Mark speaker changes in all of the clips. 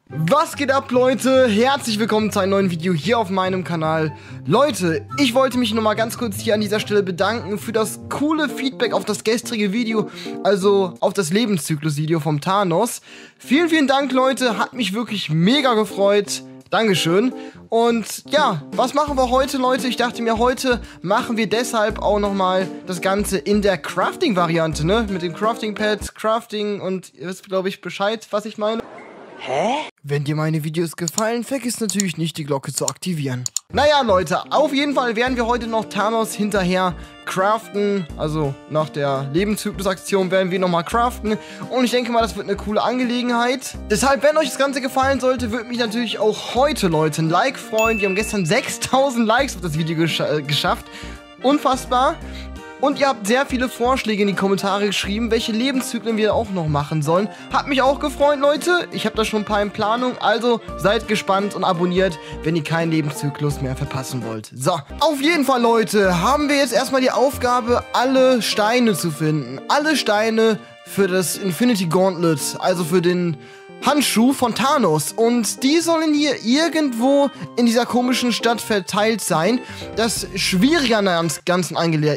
Speaker 1: Was geht ab, Leute? Herzlich willkommen zu einem neuen Video hier auf meinem Kanal. Leute, ich wollte mich nochmal ganz kurz hier an dieser Stelle bedanken für das coole Feedback auf das gestrige Video, also auf das Lebenszyklus-Video vom Thanos. Vielen, vielen Dank, Leute, hat mich wirklich mega gefreut. Dankeschön. Und ja, was machen wir heute, Leute? Ich dachte mir, heute machen wir deshalb auch nochmal das Ganze in der Crafting-Variante, ne? Mit dem Crafting-Pad, Crafting und ihr wisst, glaube ich, Bescheid, was ich meine. Hä? Wenn dir meine Videos gefallen, vergiss natürlich nicht, die Glocke zu aktivieren. Naja, Leute, auf jeden Fall werden wir heute noch Thanos hinterher craften. Also nach der Lebenszyklus-Aktion werden wir nochmal craften. Und ich denke mal, das wird eine coole Angelegenheit. Deshalb, wenn euch das Ganze gefallen sollte, würde mich natürlich auch heute, Leute, ein Like freuen. Wir haben gestern 6000 Likes auf das Video geschafft. Unfassbar. Und ihr habt sehr viele Vorschläge in die Kommentare geschrieben, welche Lebenszyklen wir auch noch machen sollen. Hat mich auch gefreut, Leute. Ich habe da schon ein paar in Planung. Also seid gespannt und abonniert, wenn ihr keinen Lebenszyklus mehr verpassen wollt. So, auf jeden Fall, Leute, haben wir jetzt erstmal die Aufgabe, alle Steine zu finden. Alle Steine für das Infinity Gauntlet, also für den Handschuh von Thanos. Und die sollen hier irgendwo in dieser komischen Stadt verteilt sein. Das Schwierige an der ganzen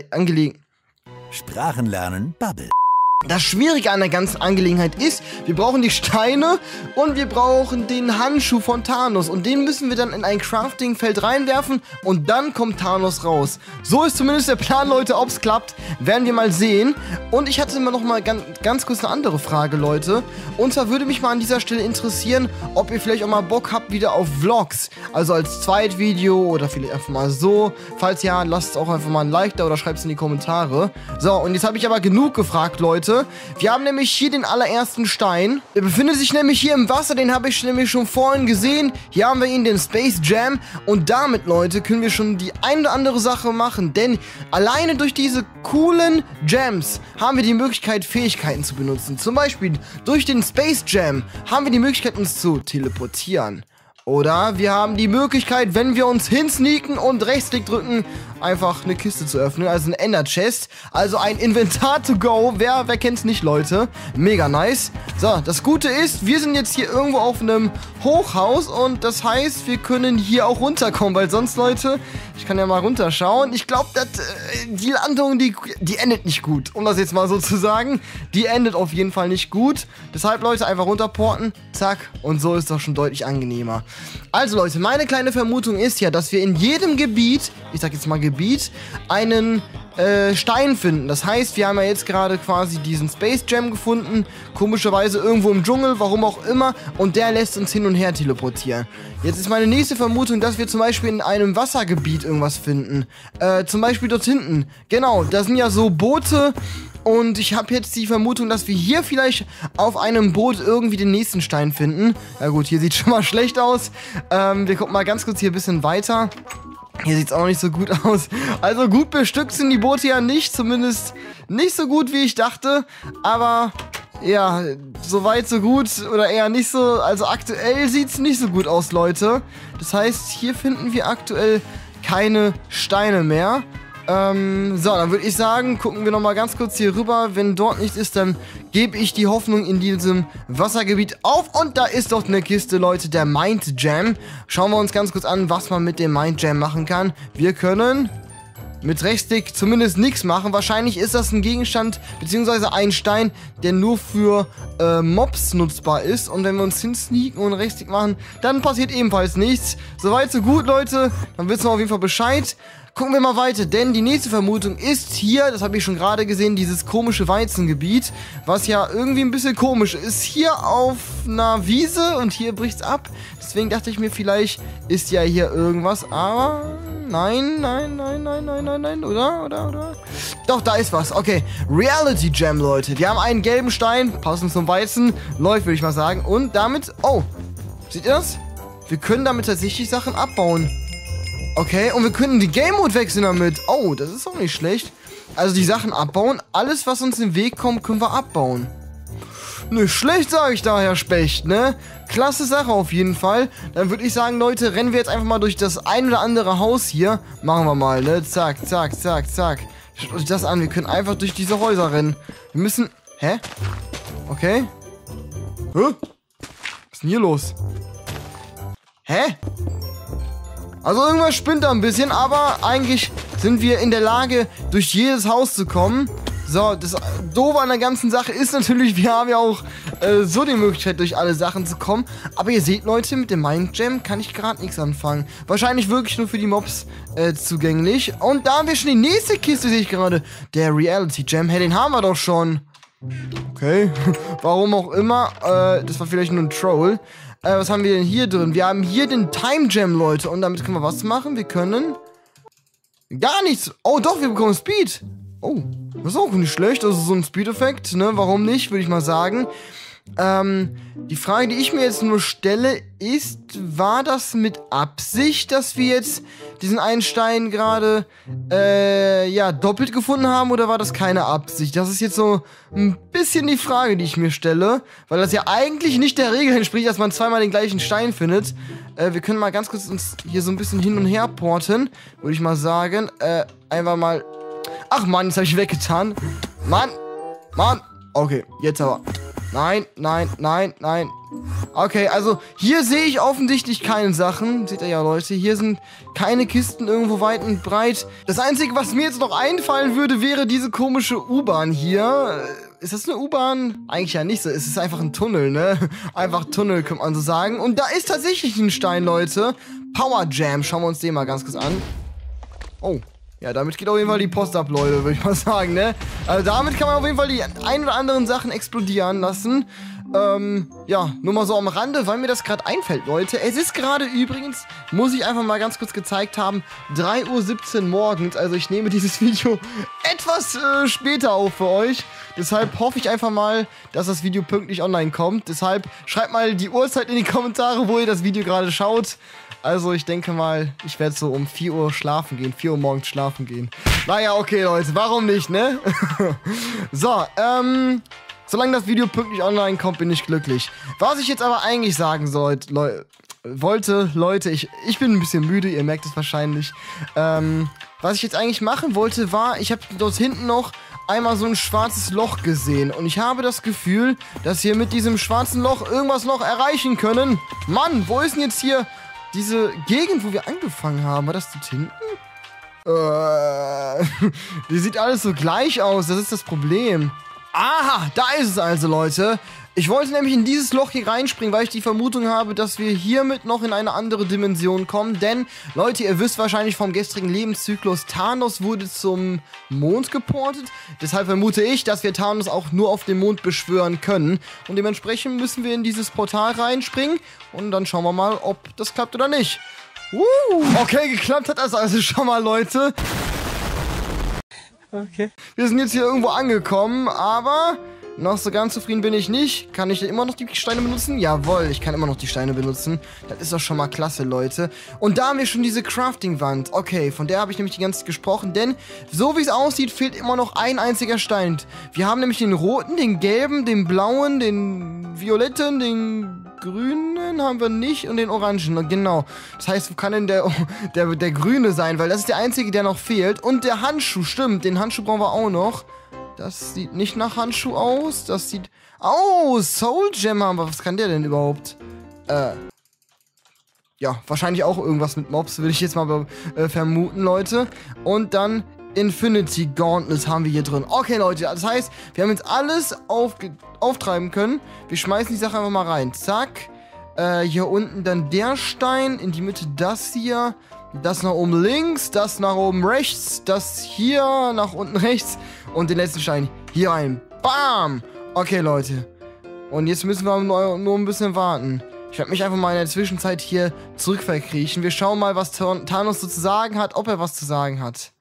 Speaker 2: Sprachenlernen Bubble.
Speaker 1: Das Schwierige an der ganzen Angelegenheit ist, wir brauchen die Steine und wir brauchen den Handschuh von Thanos. Und den müssen wir dann in ein Crafting-Feld reinwerfen und dann kommt Thanos raus. So ist zumindest der Plan, Leute. Ob es klappt, werden wir mal sehen. Und ich hatte immer noch mal ganz kurz eine andere Frage, Leute. Und zwar würde mich mal an dieser Stelle interessieren, ob ihr vielleicht auch mal Bock habt wieder auf Vlogs. Also als Zweitvideo oder vielleicht einfach mal so. Falls ja, lasst auch einfach mal ein Like da oder schreibt es in die Kommentare. So, und jetzt habe ich aber genug gefragt, Leute. Wir haben nämlich hier den allerersten Stein. Der befindet sich nämlich hier im Wasser. Den habe ich nämlich schon vorhin gesehen. Hier haben wir ihn, den Space Jam. Und damit, Leute, können wir schon die ein oder andere Sache machen. Denn alleine durch diese coolen Gems haben wir die Möglichkeit, Fähigkeiten zu benutzen. Zum Beispiel durch den Space Jam haben wir die Möglichkeit, uns zu teleportieren. Oder wir haben die Möglichkeit, wenn wir uns hinsneaken und Rechtsklick drücken, einfach eine Kiste zu öffnen, also ein Ender Chest, also ein Inventar to go. Wer kennt's nicht, Leute? Mega nice. So, das Gute ist, wir sind jetzt hier irgendwo auf einem Hochhaus und das heißt, wir können hier auch runterkommen, weil sonst, Leute, ich kann ja mal runterschauen. Ich glaube, die Landung, die endet nicht gut, um das jetzt mal so zu sagen. Die endet auf jeden Fall nicht gut. Deshalb, Leute, einfach runterporten, zack, und so ist doch schon deutlich angenehmer. Also, Leute, meine kleine Vermutung ist ja, dass wir in jedem Gebiet, ich sag jetzt mal Gebiet, einen Stein finden. Das heißt, wir haben ja jetzt gerade quasi diesen Space Jam gefunden, komischerweise irgendwo im Dschungel, warum auch immer, und der lässt uns hin und her teleportieren. Jetzt ist meine nächste Vermutung, dass wir zum Beispiel in einem Wassergebiet irgendwas finden. Zum Beispiel dort hinten. Genau, da sind ja so Boote. Und ich habe jetzt die Vermutung, dass wir hier vielleicht auf einem Boot irgendwie den nächsten Stein finden. Ja gut, hier sieht schon mal schlecht aus. Wir gucken mal ganz kurz hier ein bisschen weiter. Hier sieht es auch noch nicht so gut aus. Also gut bestückt sind die Boote ja nicht. Zumindest nicht so gut, wie ich dachte. Aber ja, so weit, so gut oder eher nicht so. Also aktuell sieht es nicht so gut aus, Leute. Das heißt, hier finden wir aktuell keine Steine mehr. So, dann würde ich sagen, gucken wir nochmal ganz kurz hier rüber. Wenn dort nichts ist, dann gebe ich die Hoffnung in diesem Wassergebiet auf. Und da ist doch eine Kiste, Leute, der Mind Jam. Schauen wir uns ganz kurz an, was man mit dem Mind Jam machen kann. Wir können mit Rechtsklick zumindest nichts machen. Wahrscheinlich ist das ein Gegenstand, beziehungsweise ein Stein, der nur für Mobs nutzbar ist. Und wenn wir uns hinsneaken und Rechtsklick machen, dann passiert ebenfalls nichts. Soweit, so gut, Leute. Dann wissen wir auf jeden Fall Bescheid. Gucken wir mal weiter, denn die nächste Vermutung ist hier, das habe ich schon gerade gesehen, dieses komische Weizengebiet, was ja irgendwie ein bisschen komisch ist. Hier auf einer Wiese und hier bricht's ab. Deswegen dachte ich mir, vielleicht ist ja hier irgendwas, aber nein, oder? Doch, da ist was, okay. Reality Jam, Leute. Die haben einen gelben Stein, passend zum Weizen, läuft, würde ich mal sagen. Und damit, oh, seht ihr das? Wir können damit tatsächlich Sachen abbauen. Okay, und wir können die Game Mode wechseln damit. Oh, das ist auch nicht schlecht. Also die Sachen abbauen. Alles, was uns im Weg kommt, können wir abbauen. Nicht schlecht, sage ich da, Herr Specht, ne? Klasse Sache auf jeden Fall. Dann würde ich sagen, Leute, rennen wir jetzt einfach mal durch das ein oder andere Haus hier. Machen wir mal, ne? Zack, zack, zack, zack. Schaut euch das an, wir können einfach durch diese Häuser rennen. Wir müssen... Hä? Okay. Hä? Was ist ist denn hier los? Hä? Also irgendwas spinnt da ein bisschen, aber eigentlich sind wir in der Lage, durch jedes Haus zu kommen. So, das Doofe an der ganzen Sache ist natürlich, wir haben ja auch so die Möglichkeit, durch alle Sachen zu kommen. Aber ihr seht, Leute, mit dem Mind Gem kann ich gerade nichts anfangen. Wahrscheinlich wirklich nur für die Mobs zugänglich. Und da haben wir schon die nächste Kiste, sehe ich gerade. Der Reality Gem. Hey, den haben wir doch schon. Okay, warum auch immer. Das war vielleicht nur ein Troll. Was haben wir denn hier drin? Wir haben hier den Time Gem, Leute. Und damit können wir was machen? Wir können gar nichts. Oh, doch, wir bekommen Speed. Oh, das ist auch nicht schlecht. Also so ein Speed-Effekt, ne? Warum nicht, würde ich mal sagen. Die Frage, die ich mir jetzt nur stelle, ist, war das mit Absicht, dass wir jetzt diesen einen Stein gerade, ja, doppelt gefunden haben, oder war das keine Absicht? Das ist jetzt so ein bisschen die Frage, die ich mir stelle, weil das ja eigentlich nicht der Regel entspricht, dass man zweimal den gleichen Stein findet. Wir können mal ganz kurz uns hier so ein bisschen hin und her porten, würde ich mal sagen. Einfach mal... Ach Mann, jetzt habe ich weggetan. Mann, okay, jetzt aber... Nein. Okay, also hier sehe ich offensichtlich keine Sachen. Seht ihr ja, Leute, hier sind keine Kisten irgendwo weit und breit. Das Einzige, was mir jetzt noch einfallen würde, wäre diese komische U-Bahn hier. Ist das eine U-Bahn? Eigentlich ja nicht so. Es ist einfach ein Tunnel, ne? Einfach Tunnel, könnte man so sagen. Und da ist tatsächlich ein Stein, Leute. Power Jam. Schauen wir uns den mal ganz kurz an. Oh. Ja, damit geht auf jeden Fall die Post ab, Leute, würde ich mal sagen, ne? Also damit kann man auf jeden Fall die ein oder anderen Sachen explodieren lassen. Ja, nur mal so am Rande, weil mir das gerade einfällt, Leute. Es ist gerade übrigens, muss ich einfach mal ganz kurz gezeigt haben, 3:17 Uhr morgens. Also ich nehme dieses Video etwas später auf für euch. Deshalb hoffe ich einfach mal, dass das Video pünktlich online kommt. Deshalb schreibt mal die Uhrzeit in die Kommentare, wo ihr das Video gerade schaut. Also ich denke mal, ich werde so um 4 Uhr schlafen gehen. 4 Uhr morgens schlafen gehen. Naja, okay, Leute, warum nicht, ne? So, solange das Video pünktlich online kommt, bin ich glücklich. Was ich jetzt aber eigentlich sagen wollte, Leute, ich bin ein bisschen müde, ihr merkt es wahrscheinlich. Was ich jetzt eigentlich machen wollte, war, ich habe dort hinten noch einmal so ein schwarzes Loch gesehen. Und ich habe das Gefühl, dass wir mit diesem schwarzen Loch irgendwas noch erreichen können. Mann, wo ist denn jetzt hier diese Gegend, wo wir angefangen haben? War das dort hinten? Die sieht alles so gleich aus, das ist das Problem. Aha, da ist es also, Leute. Ich wollte nämlich in dieses Loch hier reinspringen, weil ich die Vermutung habe, dass wir hiermit noch in eine andere Dimension kommen. Denn, Leute, ihr wisst wahrscheinlich vom gestrigen Lebenszyklus, Thanos wurde zum Mond geportet. Deshalb vermute ich, dass wir Thanos auch nur auf dem Mond beschwören können. Und dementsprechend müssen wir in dieses Portal reinspringen. Und dann schauen wir mal, ob das klappt oder nicht. Okay, geklappt hat das also schon mal, Leute. Okay. Wir sind jetzt hier irgendwo angekommen, aber noch so ganz zufrieden bin ich nicht. Kann ich immer noch die Steine benutzen? Jawohl, ich kann immer noch die Steine benutzen. Das ist doch schon mal klasse, Leute. Und da haben wir schon diese Crafting-Wand. Okay, von der habe ich nämlich die ganze Zeit gesprochen, denn so wie es aussieht, fehlt immer noch ein einziger Stein. Wir haben nämlich den roten, den gelben, den blauen, den violetten, den grünen haben wir nicht und den orangen. Genau. Das heißt, wo kann denn der grüne sein? Weil das ist der einzige, der noch fehlt. Und der Handschuh, stimmt. Den Handschuh brauchen wir auch noch. Das sieht nicht nach Handschuh aus. Das sieht... Oh, Soul Gem haben wir. Was kann der denn überhaupt? Ja, wahrscheinlich auch irgendwas mit Mobs, würde ich jetzt mal vermuten, Leute. Und dann Infinity Gauntlet haben wir hier drin. Okay, Leute, das heißt, wir haben jetzt alles auftreiben können. Wir schmeißen die Sache einfach mal rein. Zack. Hier unten dann der Stein. In die Mitte das hier. Das nach oben links. Das nach oben rechts. Das hier nach unten rechts. Und den letzten Stein hier rein. Bam! Okay, Leute. Und jetzt müssen wir nur ein bisschen warten. Ich werde mich einfach mal in der Zwischenzeit hier zurückverkriechen. Wir schauen mal, was Thanos so zu sagen hat. Ob er was zu sagen hat.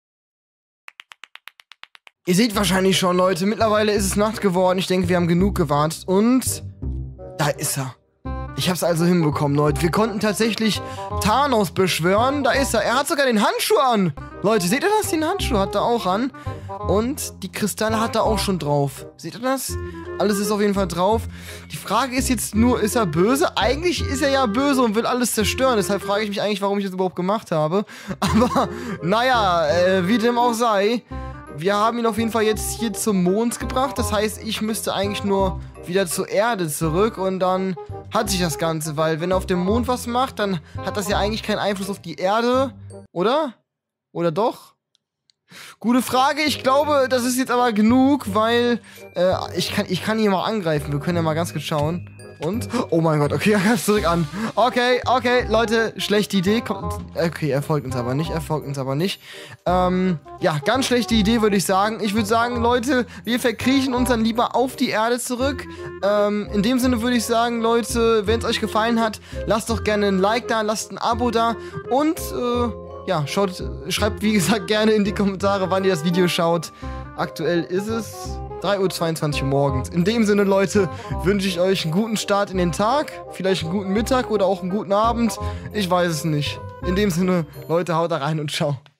Speaker 1: Ihr seht wahrscheinlich schon, Leute, mittlerweile ist es Nacht geworden. Ich denke, wir haben genug gewartet. Und da ist er. Ich hab's also hinbekommen, Leute. Wir konnten tatsächlich Thanos beschwören. Da ist er. Er hat sogar den Handschuh an. Leute, seht ihr das? Den Handschuh hat er auch an. Und die Kristalle hat er auch schon drauf. Seht ihr das? Alles ist auf jeden Fall drauf. Die Frage ist jetzt nur, ist er böse? Eigentlich ist er ja böse und will alles zerstören. Deshalb frage ich mich eigentlich, warum ich das überhaupt gemacht habe. Aber, naja, wie dem auch sei. wir haben ihn auf jeden Fall jetzt hier zum Mond gebracht. Das heißt, ich müsste eigentlich nur wieder zur Erde zurück und dann hat sich das Ganze. Weil wenn er auf dem Mond was macht, dann hat das ja eigentlich keinen Einfluss auf die Erde, oder? Oder doch? Gute Frage. Ich glaube, das ist jetzt aber genug, weil ich kann ihn mal angreifen. Wir können ja mal ganz kurz schauen. Und? Oh mein Gott, okay, er greift zurück an. Okay, Leute, schlechte Idee. Okay, er folgt uns aber nicht, ja, ganz schlechte Idee, würde ich sagen. Ich würde sagen, Leute, wir verkriechen uns dann lieber auf die Erde zurück. In dem Sinne würde ich sagen, Leute, wenn es euch gefallen hat, lasst doch gerne ein Like da, lasst ein Abo da und, ja, schreibt, wie gesagt, gerne in die Kommentare, wann ihr das Video schaut. Aktuell ist es 3:22 Uhr morgens. In dem Sinne, Leute, wünsche ich euch einen guten Start in den Tag, vielleicht einen guten Mittag oder auch einen guten Abend. Ich weiß es nicht. In dem Sinne, Leute, haut da rein und ciao.